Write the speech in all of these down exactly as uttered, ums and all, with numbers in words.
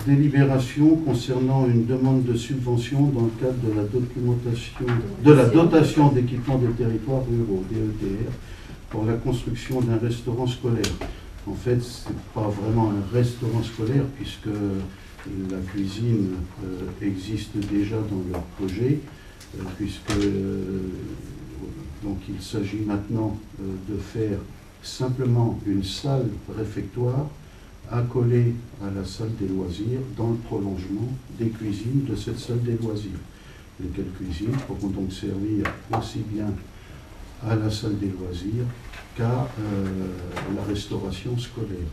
délibération concernant une demande de subvention dans le cadre de la documentation, de la dotation d'équipement des territoires ruraux, D E T R, pour la construction d'un restaurant scolaire. En fait, ce n'est pas vraiment un restaurant scolaire, puisque la cuisine euh, existe déjà dans leur projet, euh, puisque euh, donc il s'agit maintenant euh, de faire simplement une salle réfectoire accolée à la salle des loisirs dans le prolongement des cuisines de cette salle des loisirs. Lesquelles cuisines pourront donc servir aussi bien à la salle des loisirs qu'à euh, la restauration scolaire.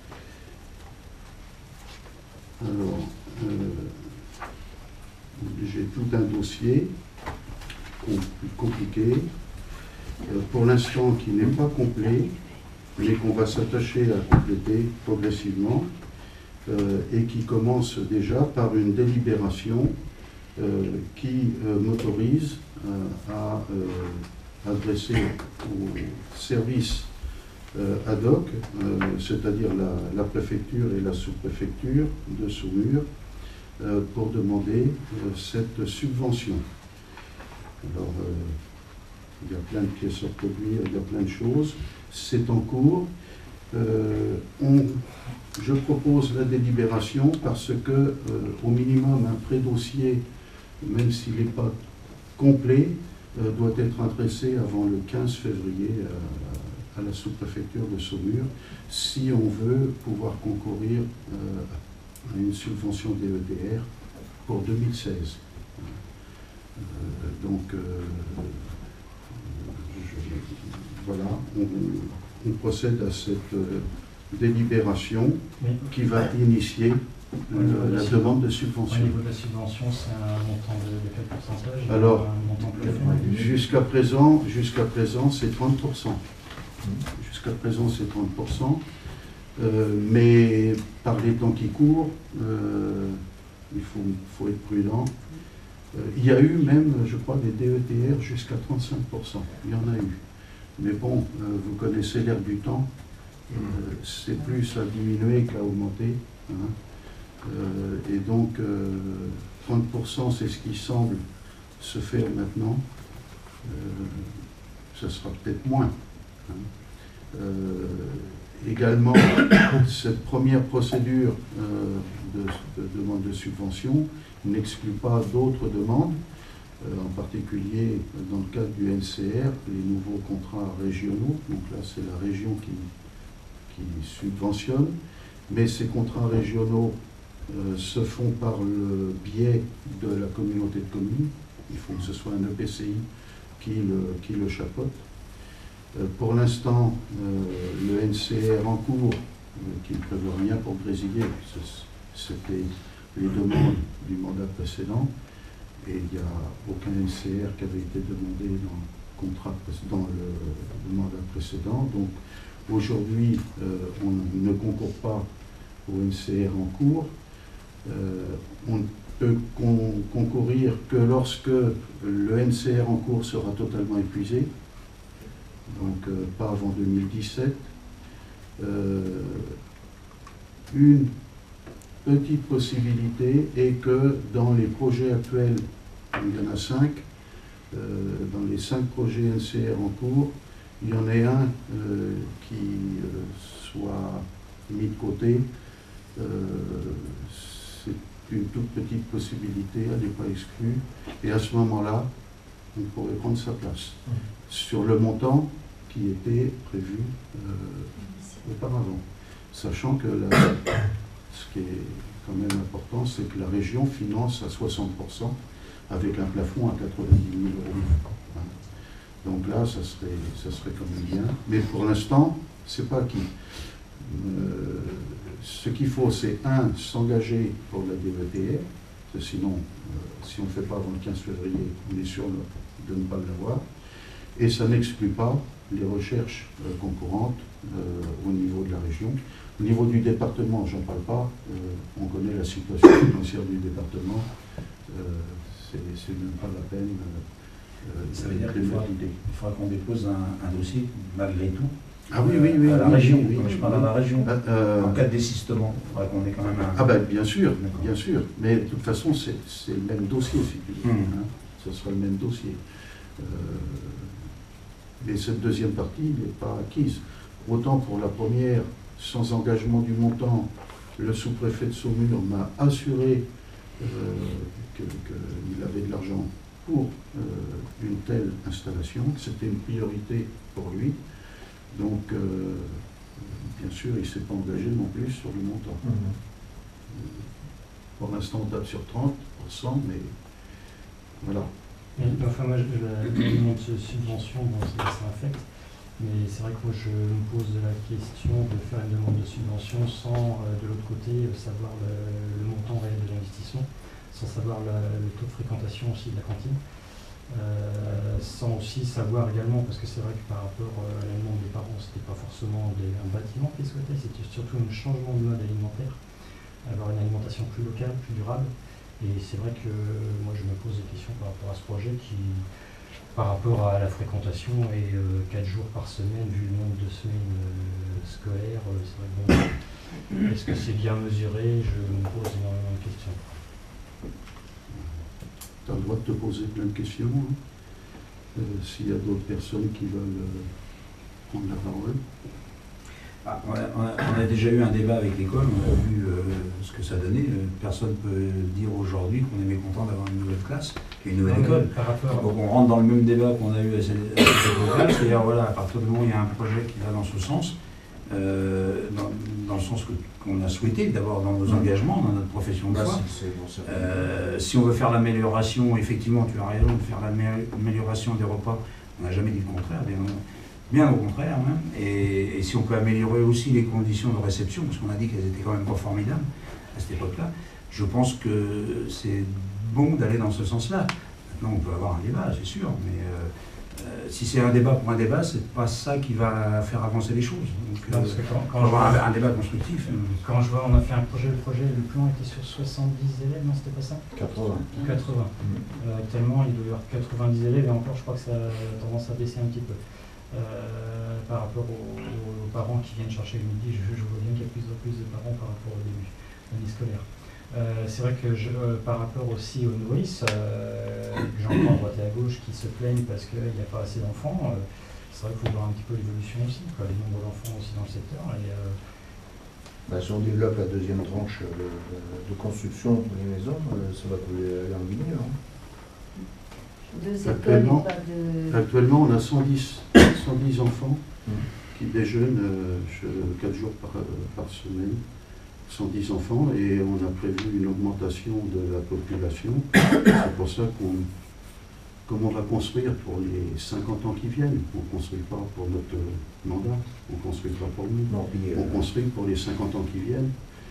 Alors, euh, j'ai tout un dossier compliqué, euh, pour l'instant qui n'est pas complet, mais qu'on va s'attacher à compléter progressivement, euh, et qui commence déjà par une délibération euh, qui euh, m'autorise euh, à euh, adresser aux services euh, ad hoc, euh, c'est-à-dire la, la préfecture et la sous-préfecture de Saumur, euh, pour demander euh, cette subvention. Alors, euh, il y a plein de pièces à produire, il y a plein de choses. C'est en cours. Euh, on, je propose la délibération parce que, euh, au minimum, un pré-dossier, même s'il n'est pas complet, euh, doit être adressé avant le quinze février à, à la sous-préfecture de Saumur, si on veut pouvoir concourir euh, à une subvention D E T R pour deux mille seize. Euh, donc, euh, voilà, on, on procède à cette euh, délibération oui. qui va initier euh, la demande de subvention. Au niveau de la subvention, c'est un montant de, de quel pourcentage? Alors, euh, jusqu'à présent, jusqu'à présent, c'est trente pour cent. Jusqu'à présent, c'est trente pour cent. Euh, mais par les temps qui courent, euh, il faut, faut être prudent. Euh, il y a eu même, je crois, des D E T R jusqu'à trente-cinq pour cent. Il y en a eu. Mais bon, euh, vous connaissez l'air du temps, euh, c'est plus à diminuer qu'à augmenter. Hein. Euh, et donc, euh, trente pour cent, c'est ce qui semble se faire maintenant. Euh, ça sera peut-être moins. Hein. Euh, également, cette première procédure euh, de, de demande de subvention n'exclut pas d'autres demandes. Euh, en particulier dans le cadre du N C R, les nouveaux contrats régionaux. Donc là, c'est la région qui, qui subventionne. Mais ces contrats régionaux euh, se font par le biais de la communauté de communes. Il faut que ce soit un E P C I qui le, qui le chapeaute. Euh, pour l'instant, euh, le N C R en cours, euh, qui ne prévoit rien pour Grésillé, c'était les demandes du mandat précédent. Et il n'y a aucun N C R qui avait été demandé dans le, contrat, dans le, le mandat précédent. Donc aujourd'hui, euh, on ne concourt pas au N C R en cours. Euh, on ne peut con concourir que lorsque le N C R en cours sera totalement épuisé, donc euh, pas avant deux mille dix-sept. Euh, une petite possibilité est que dans les projets actuels, il y en a cinq, euh, dans les cinq projets N C R en cours, il y en ait un euh, qui euh, soit mis de côté. Euh, c'est une toute petite possibilité, elle n'est pas exclue, et à ce moment-là, on pourrait prendre sa place sur le montant qui était prévu euh, auparavant. Sachant que la, ce qui est quand même important, c'est que la région finance à soixante pour cent avec un plafond à quatre-vingt-dix mille euros. Donc là, ça serait, ça serait quand même bien. Mais pour l'instant, c'est pas acquis. Euh, ce qu'il faut, c'est un, s'engager pour la D E T R, sinon, euh, si on ne fait pas avant le quinze février, on est sûr de ne pas l'avoir. Et ça n'exclut pas les recherches euh, concurrentes euh, au niveau de la région. Au niveau du département, j'en parle pas, euh, on connaît la situation financière du département, euh, c'est même pas la peine. Euh, Ça veut dire qu'il faudra, faudra qu'on dépose un, un dossier malgré tout Ah oui, oui, oui. à la oui, région, oui, oui, comme oui, je parle à oui. la région. Euh, En cas de désistement, il faudrait qu'on ait quand même un... Ah ben bien sûr, D'accord. bien sûr. Mais de toute façon, c'est c'est le même dossier, si tu veux. Mmh. Hein. Ce sera le même dossier. Euh, mais cette deuxième partie n'est pas acquise. Autant pour la première, sans engagement du montant, le sous-préfet de Saumur m'a assuré euh, qu'il avait de l'argent pour euh, une telle installation, que c'était une priorité pour lui. Donc, euh, bien sûr, il ne s'est pas engagé non plus sur le montant. Mhm. Pour l'instant, on tape sur trente pour cent, mais voilà. Mais, enfin, moi, je- la demande de subvention, bon, c'est c'est un fait. Mais c'est vrai que moi, je me pose la question de faire une demande de subvention sans, euh, de l'autre côté, euh, savoir le, le montant réel de l'investissement, sans savoir la- le taux de fréquentation aussi de la cantine, euh, sans aussi savoir également, parce que c'est vrai que par rapport euh, à la demande des parents, c'était pas forcément des- un bâtiment qu'ils souhaitaient, c'était surtout un changement de mode alimentaire, avoir une alimentation plus locale, plus durable. Et c'est vrai que euh, moi, je me pose des questions par rapport à ce projet qui, par rapport à la fréquentation et euh, quatre jours par semaine, vu le nombre de semaines euh, scolaires, euh, c'est vrai que bon, est-ce que c'est bien mesuré? Je me pose énormément de questions. Tu as le droit de te poser plein de questions. Hein. Euh, S'il y a d'autres personnes qui veulent euh, prendre la parole. Ah, on, a, on a- on a déjà eu un débat avec l'école, on a vu euh, ce que ça donnait. Euh, Personne ne peut dire aujourd'hui qu'on est mécontent d'avoir une nouvelle classe et une nouvelle Non, mais école. Par rapport Donc on rentre dans le même débat qu'on a eu à cette à cette époque-là, c'est-à-dire voilà, à partir du moment où il y a un projet qui va dans ce sens, euh, dans, dans le sens que- qu'on a souhaité, d'abord dans nos engagements, dans notre profession de Là, foi. c'est- c'est bon, ça. Euh, si on veut faire l'amélioration, effectivement, tu as raison, de faire l'amélioration des repas, on n'a jamais dit le contraire, bien, bien au contraire même. Et, et si on peut améliorer aussi les conditions de réception, parce qu'on a dit qu'elles étaient quand même pas formidables à cette époque-là, je pense que c'est bon d'aller dans ce sens-là. Maintenant, on peut avoir un débat, c'est sûr, mais euh, euh, si c'est un débat pour un débat, c'est pas ça qui va faire avancer les choses. Donc, Non, euh, parce que quand, on quand va je vois, avoir un, un débat constructif. euh, quand je vois, on a fait un projet, le projet, le plan était sur soixante-dix élèves, non, c'était pas ça? quatre-vingts. quatre-vingts. Mhm. Euh, actuellement, il doit y avoir quatre-vingt-dix élèves, et encore, je crois que ça a tendance à baisser un petit peu. Euh, par rapport aux, aux parents qui viennent chercher le midi, je, je vois bien qu'il y a de plus en plus de parents par rapport au début de l'année scolaire. Euh, c'est vrai que je, euh, par rapport aussi aux nourrices, euh, j'entends à droite et à gauche qui se plaignent parce qu'il n'y a pas assez d'enfants. Euh, c'est vrai qu'il faut voir un petit peu l'évolution aussi, quoi, les nombres d'enfants aussi dans le secteur. Et, euh, Bah, si on développe la deuxième tranche de, de- de construction pour les maisons, euh, ça va aller aller en mieux. Hein. Deux écoles Actuellement- et pas de... Actuellement, on a cent dix, cent dix enfants Mhm. qui déjeunent euh, quatre jours par, par semaine. cent dix enfants, et on a prévu une augmentation de la population. C'est pour ça qu'on comme on va construire pour les cinquante ans qui viennent. On ne construit pas pour notre mandat, on ne construit pas pour nous. Non, puis, euh, On construit pour les cinquante ans qui viennent.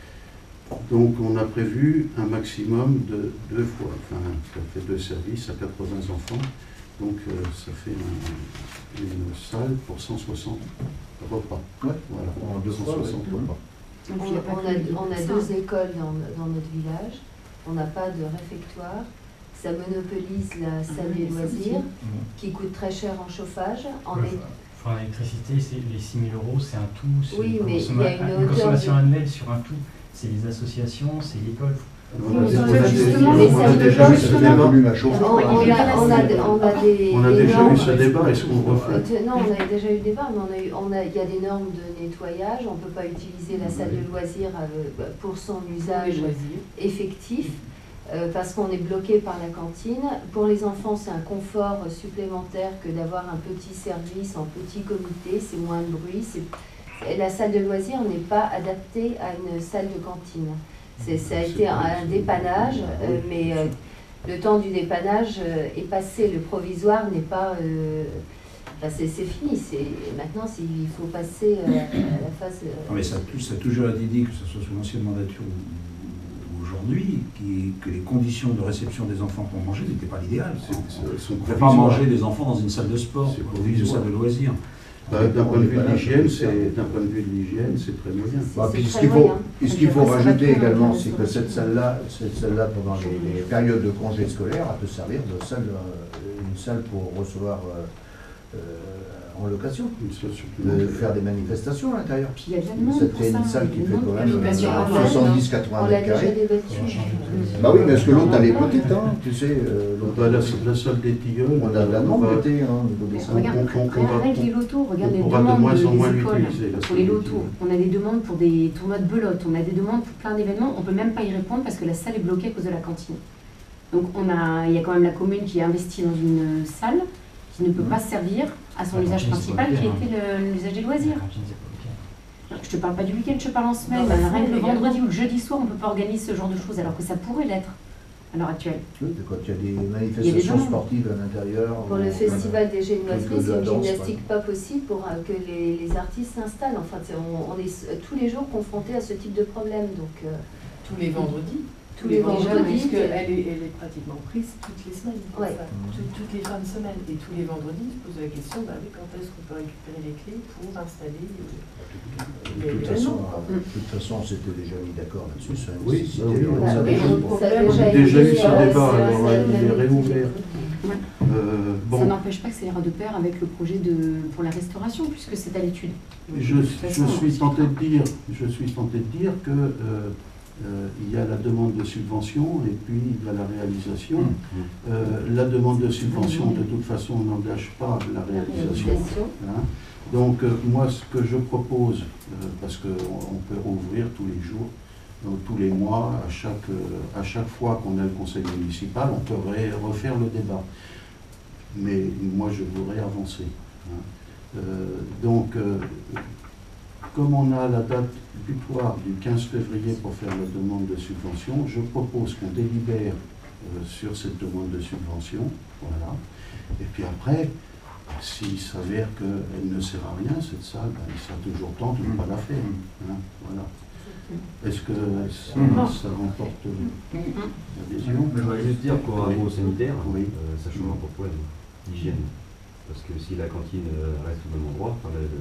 Donc on a prévu un maximum de deux fois, enfin ça fait deux services à quatre-vingts enfants, donc euh, ça fait un- une salle pour cent soixante repas. ouais, Voilà, en deux fois, ouais. cent soixante repas. On, on a, on a deux écoles dans, dans notre village, on n'a pas de réfectoire, ça monopolise la salle des loisirs, Mhm. qui coûte très cher en chauffage. En ouais, est- enfin, l'électricité, c'est les six mille euros, c'est un tout. C'est Oui, une mais il y a consomme- une une hauteur consommation de- annuelle sur un tout. C'est les associations, c'est l'école. On a, mais des- on a des- justement, on mais a ça déjà ne eu ce peut C'est un débat. volume à on, chauffer. on a, on, a, on a des, On a des déjà eu normes. ce débat, est-ce qu'on Euh, refait t- Non, on a déjà eu le débat, mais on a eu, on a, il y a des normes de nettoyage, on ne peut pas utiliser la salle de loisirs euh, pour son usage effectif, euh, parce qu'on est bloqué par la cantine. Pour les enfants, c'est un confort supplémentaire que d'avoir un petit service en petit comité, c'est moins de bruit. c'est- et La salle de loisirs n'est pas adaptée à une salle de cantine. C'est- Ça a été un, un dépannage, euh, mais euh, le temps du dépannage euh, est passé. Le provisoire n'est pas... euh, enfin, c'est c'est fini. c'est- Maintenant, c'est- il faut passer euh, à la phase... euh, Non, mais ça, a tou- ça a toujours été dit, que ce soit sous l'ancienne mandature ou, ou aujourd'hui, qui- que les conditions de réception des enfants pour manger n'étaient pas l'idéal. C'est- c'est- sont On ne fait pas provisoires. manger des enfants dans une salle de sport, C'est ou dans une provisoire. salle de loisirs. Bah, D'un point de vue de On est pas là, l'hygiène, c'est- c'est d'un point de vue de l'hygiène, c'est très moyen. C'est- Bah, puis c'est ce très qu'il faut, moyen. puis ce qu'il faut Ça va rajouter faire également, un c'est que restaurant. cette salle-là, cette salle-là, pendant les, les périodes de congés scolaires, elle peut servir de salle, euh, une salle pour recevoir euh, euh, en location, Une salle de supplémentaire. faire des manifestations à l'intérieur. Puis il y a de la demande Ça pour fait ça. une salle qui Il y a fait de quand la même demande. location euh, à faire, soixante-dix On quatre-vingts l'a mètres déjà carrés. débattu. Bah oui, parce que l'autre, elle est petite, hein, tu sais. euh, l'autre, Bah, la, la salle des Tilleuls, on a de la on demande va- d'été, hein, au niveau des Mais salles. regarde, on- on- on regarde va- avec les lotos, regarde on les pourra de demandes moins en des moins écoles l'utiliser, la pour salle les des lotos. Tilleuls. On a des demandes pour des tournois de belote, on a des demandes pour plein d'événements, on peut même pas y répondre parce que la salle est bloquée à cause de la cantine. Donc on a, il y a quand même la commune qui a investi dans une salle qui ne peut Mhm. pas servir à son La usage cantine, c'est pas principal qui le week-end, était le- l'usage des loisirs. La cantine, c'est pas le week-end. Je te parle pas du week-end, je te parle en semaine. Non, la Rien semaine que le également. vendredi ou le jeudi soir, on peut pas organiser ce genre de choses alors que ça pourrait l'être à l'heure actuelle. Oui, quand il y a des manifestations demandes. sportives à l'intérieur. Pour le ou- festival des génoiseries, Quelques de c'est la une danse, gymnastique pas possible pour euh, que les, les artistes s'installent. Enfin, c'est- on, on est s- tous les jours confrontés à ce type de problème. Donc, euh, Tous les vendredis. tous les vendredis, Parce t'es- qu'elle est, elle est pratiquement prise toutes les semaines. Ouais. Enfin, tout- toutes les fins de semaine. Et tous les vendredis, je pose la question, bah oui, quand est-ce qu'on peut récupérer les clés pour installer euh, De toute façon, de toute façon, on s'était déjà mis d'accord là-dessus. Ça Oui, nécessitait bah oui, une on Bah, a salle oui, de déjà- jeu. ça a On a été déjà eu ce euh, débat, c'est- alors, c'est- il est c'est- réouvert. Ouais. Euh, Ça bon, n'empêche pas que ça ira de pair avec le projet de, pour la restauration puisque c'est à l'étude. je, De toute je façon, suis tenté de dire, je suis tenté de dire que euh, euh, il y a la demande de subvention et puis il y a la réalisation. Euh, la demande de subvention, de toute façon, n'engage pas la La réalisation. réalisation. Hein. Donc, euh, moi, ce que je propose, euh, parce qu'on on peut rouvrir tous les jours, donc, tous les mois, à chaque, euh, à chaque fois qu'on a le conseil municipal, on peut ré- refaire le débat. Mais moi, je voudrais avancer. Hein. Euh, donc, euh, comme on a la date butoir du quinze février pour faire la demande de subvention, je propose qu'on délibère euh, sur cette demande de subvention. Voilà. Et puis après, s'il s'avère qu'elle ne sert à rien, cette salle, ben, il sera toujours temps de ne pas la faire. Hein. Voilà. Est-ce que ça, Mhm. ça remporte l'adhésion? Je voudrais juste dire qu'au Oui. niveau sanitaire, Oui. euh, ça change pas de problème d'hygiène. Parce que si la cantine euh, reste au même endroit, enfin, le,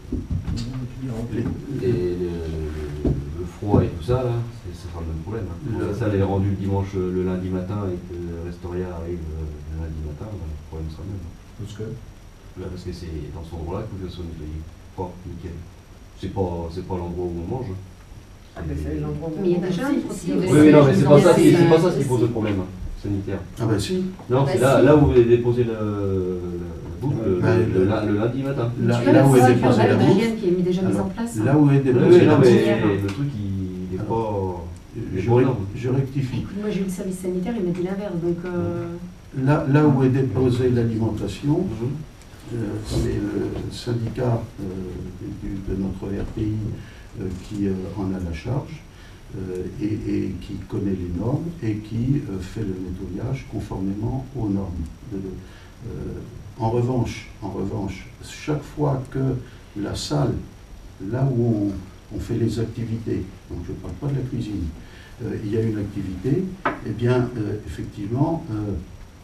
Les- le- et le, le- le froid et tout ça, là, c'est- ce sera le même problème. Hein. Le- Si la salle est rendue le dimanche, euh, le lundi matin et que le Restoria arrive euh, le lundi matin, ben, le problème sera le même. Parce que Là, parce que c'est dans cet endroit-là qu'il faut que ça soit nettoyé. Propre, nickel. C'est pas, c'est pas l'endroit où on mange. Ah, ben, c'est l'endroit où Mais il y a on déjà mange. une Si, procédure si, de Oui, oui, non, mais c'est pas ça, c'est- qui- c'est pas ça c'est- qui pose le problème hein, sanitaire. Ah ben si, Non, Bah c'est là, si. là où vous avez déposé le, le, bouffe, le, Bah, le- le- le- le lundi matin. là, Tu vois, là la où est procédure déposée la bouffe, d'hygiène qui est déjà mise Alors, en place. là où est Oui, déposée oui, la non, bouffe, mais le truc, il n'est pas. je, les problèmes. je rectifie. Écoute, moi j'ai eu le service sanitaire, il m'a dit l'inverse. Donc, euh, Là, là où est déposée l'alimentation, Mhm. euh, c'est le syndicat euh, du- de notre R P I euh, qui euh, en a la charge euh, et, et qui connaît les normes et qui euh, fait le nettoyage conformément aux normes. De- euh, en revanche, en revanche, chaque fois que la salle, là où on, on fait les activités, donc je ne parle pas de la cuisine, euh, il y a une activité, eh bien, euh, effectivement, euh,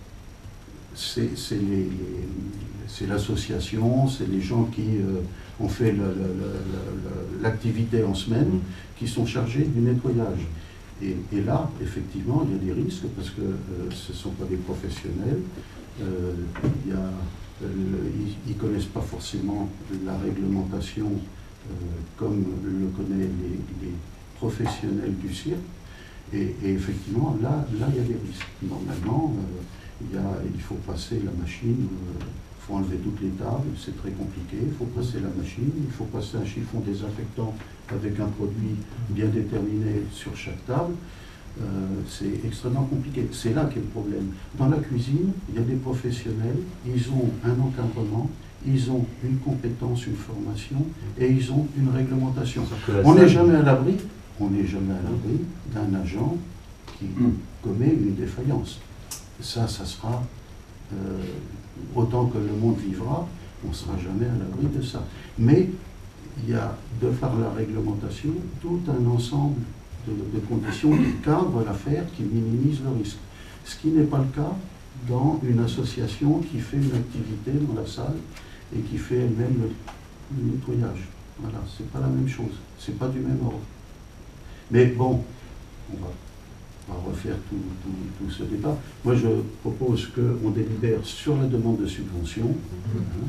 c'est c'est les- les- c'est l'association, c'est les gens qui euh, ont fait le- le- le- le- l'activité en semaine, qui sont chargés du nettoyage. Et, et là, effectivement, il y a des risques parce que euh, ce ne sont pas des professionnels. Euh, il y a, euh, le- ils ne connaissent pas forcément la réglementation euh, comme le connaissent les, les professionnels du cirque. Et, et effectivement, là, là, il y a des risques. Normalement, euh, il, y a, il faut passer la machine, il faut enlever toutes les tables, c'est très compliqué, il faut passer la machine, il faut passer un chiffon désinfectant avec un produit bien déterminé sur chaque table. Euh, c'est extrêmement compliqué. C'est là qu'est le problème. Dans la cuisine, il y a des professionnels, ils ont un encadrement, ils ont une compétence, une formation et ils ont une réglementation. Sauf que la On n'est salle- jamais à l'abri, on n'est jamais à l'abri d'un agent qui Mm. commet une défaillance. Ça, ça sera, euh, autant que le monde vivra, on ne sera jamais à l'abri de ça. Mais il y a, de par la réglementation, tout un ensemble de, de conditions qui cadrent l'affaire, qui minimisent le risque. Ce qui n'est pas le cas dans une association qui fait une activité dans la salle et qui fait elle-même le, le nettoyage. Voilà, c'est pas la même chose, c'est pas du même ordre. Mais bon, on va, on va refaire tout, tout- tout ce débat. Moi, je propose qu'on délibère sur la demande de subvention, hein,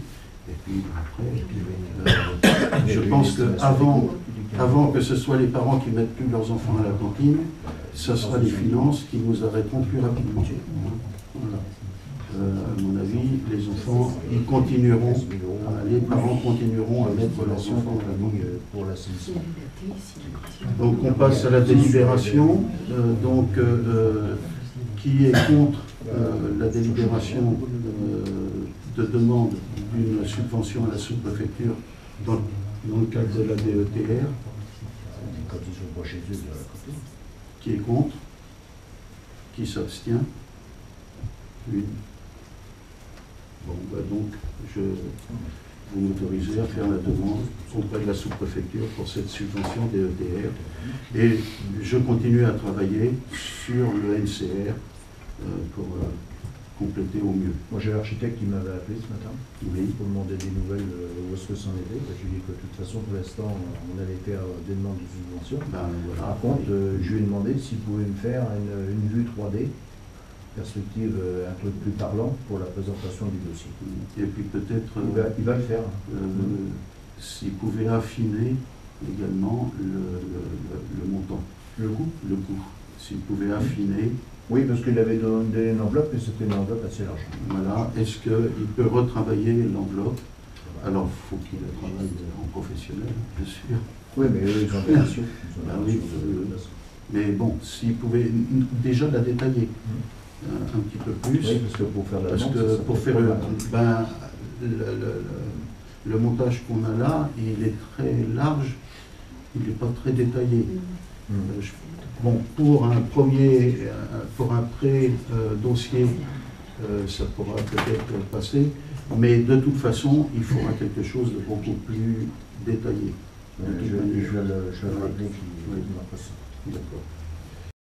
Et puis après, euh, je pense qu'avant avant que ce soit les parents qui mettent plus leurs enfants à la cantine, ce sera les finances qui nous arrêteront plus rapidement. Voilà. Euh, à mon avis, les enfants, ils continueront, les parents continueront à mettre leurs enfants à la cantine. Donc on passe à la délibération. Euh, donc euh, qui est contre euh, la délibération euh, de demande d'une subvention à la sous-préfecture dans, dans le cadre de la D E T R? Qui est contre? Qui s'abstient? Une. Bon, bah donc, je vous m'autorisez à faire la demande auprès de la sous-préfecture pour cette subvention D E T R. Et je continue à travailler sur le N C R euh, pour euh, compléter au mieux. Moi, j'ai l'architecte qui m'avait appelé ce matin Oui. pour demander des nouvelles euh, où est-ce que c'en était. Je lui ai dit que de toute façon, pour l'instant, on allait faire des demandes de subvention. Ben, voilà. Par contre, euh, je lui ai demandé s'il pouvait me faire une, une vue trois D, perspective, euh, un truc plus parlant pour la présentation du dossier. Et puis peut-être, Il va, il va le faire. euh, s'il pouvait affiner également le, le, le- le montant, Le coût? le coût. S'il pouvait affiner, Oui, parce qu'il avait donné une enveloppe, et c'était une enveloppe assez large. voilà, est-ce qu'il peut retravailler l'enveloppe? Alors, il faut qu'il la travaille en professionnel, bien sûr. Oui, mais eux, ils ont des ratios. Ils ont des Ah oui, ratios de- euh, Mais bon, s'il pouvait n- n- déjà la détailler un, un petit peu plus. Oui, parce que pour faire la Parce vente, que ça, ça pour fait faire pas le, mal. ben, le, le- le- le montage qu'on a là, il est très large, il n'est pas très détaillé. Mm. Euh, je- bon, pour un premier, euh, pour un pré-dossier, euh, ça pourra peut-être passer, mais de toute façon, il faudra quelque chose de beaucoup plus détaillé. Euh, Je, je vais le, je vais le rappeler qu'il Oui. qu'il m'a pas ça. D'accord.